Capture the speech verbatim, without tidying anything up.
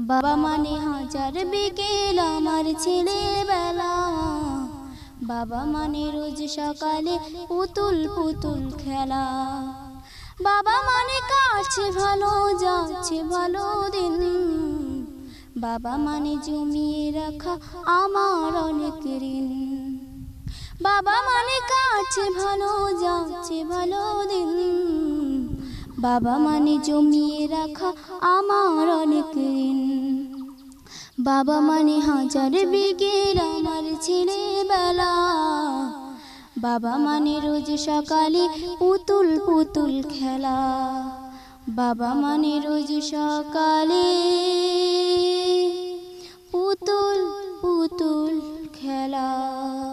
বাবা মানে হাজার বিকেল আমার ছেলেবেলা, বাবা মানে রোজ সকালে পুতুল পুতুল খেলা। বাবা মানে কাছে ভালো যাচ্ছে ভালো দিন, বাবা মানে জমিয়ে রাখা আমার অনেক ঋণ। বাবা মানে কাছে ভালো যাচ্ছে ভালো দিন, বাবা মানে জমিয়ে রাখা আমার অনেক ঋণ। বাবা মানে হাজার বিকেল আমার ছেলেবেলা, বাবা মানে রোজ সকালে পুতুল পুতুল খেলা। বাবা মানে রোজ সকালে পুতুল পুতুল খেলা।